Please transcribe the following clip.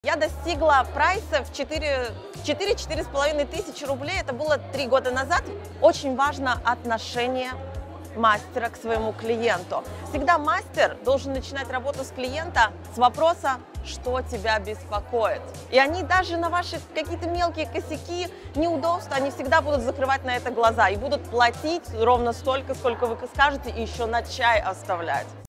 Я достигла прайса в 4-4,5 тысячи рублей. Это было 3 года назад. Очень важно отношение мастера к своему клиенту. Всегда мастер должен начинать работу с клиента с вопроса, что тебя беспокоит. И они даже на ваши какие-то мелкие косяки, неудобства, они всегда будут закрывать на это глаза и будут платить ровно столько, сколько вы скажете, и еще на чай оставлять.